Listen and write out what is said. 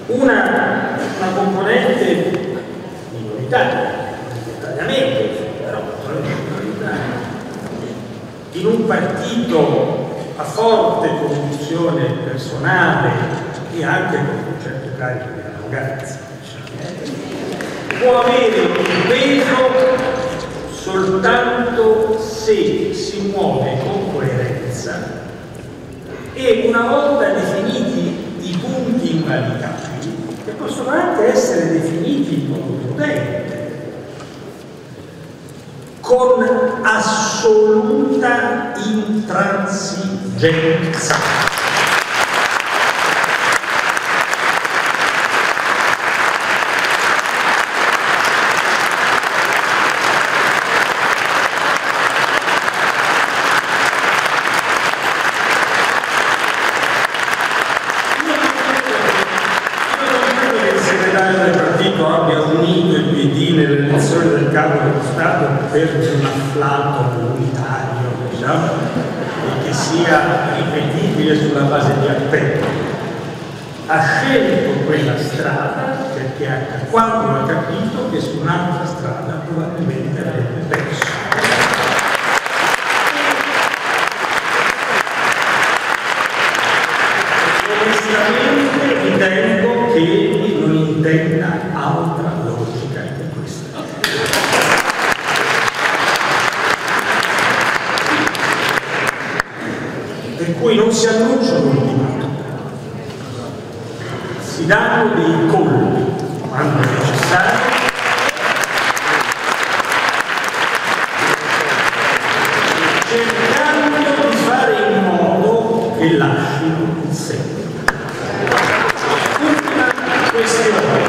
una componente minoritaria, però minoritaria, in un partito a forte convinzione personale e anche con un certo carico di arroganza, può avere un peso soltanto se si muove con coerenza e una volta definiti i punti invalicabili, che possono anche essere definiti in modo prudente, con assoluta intransigenza. Per un afflato unitario, diciamo, e che sia ripetibile sulla base di appello. Ha scelto quella strada perché quando ha capito che su un'altra strada probabilmente avrebbe perso. Onestamente ritengo che non intenda altra logica di questa. Per cui non si annuncia un ultimatum, si danno dei colpi quando è necessario, cercando di fare in modo che lasciano il segno. Ultima questione.